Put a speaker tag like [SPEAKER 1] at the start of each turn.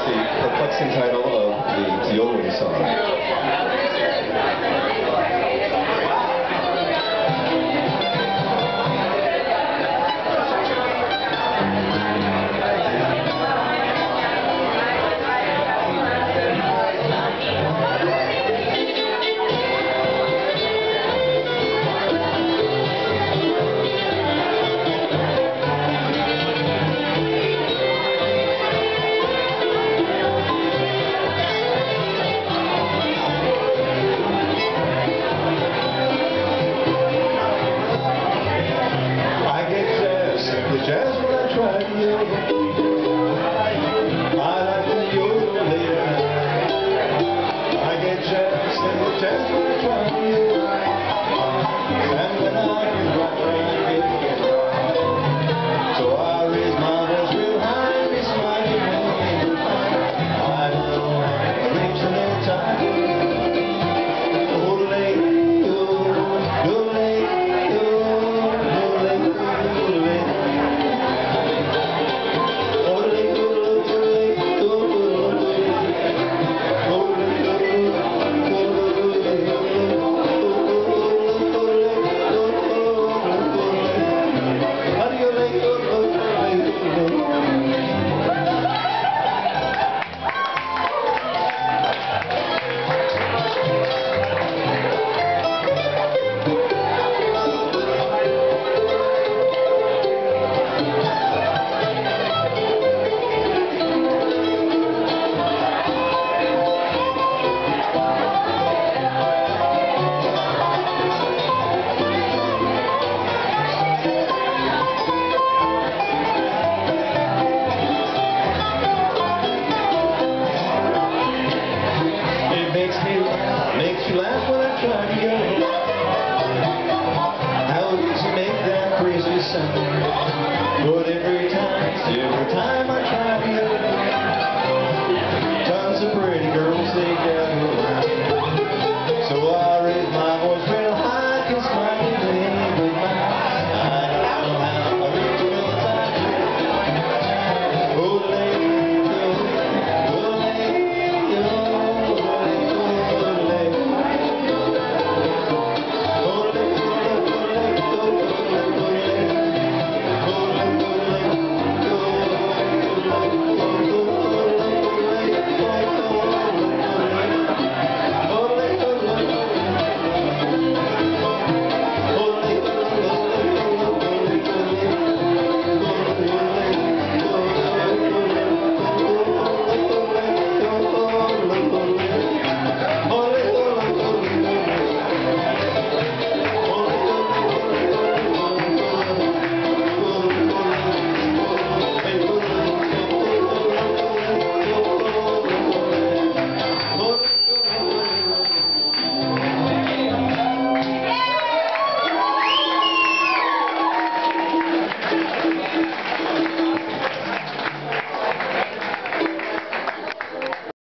[SPEAKER 1] the perplexing title of the yodeling song. Jazz when I try to yodel, I like to yodel late at night. I get jazz in the jazz when I try to yodel, and when I can rock around, get right. So I raise my voice real high and be smiling when you find I don't know how it sleeps a little time. Yodel late, yodel late, yodel late, yodel late. Makes you laugh when I try to yodel. How does it make that crazy sound? But every time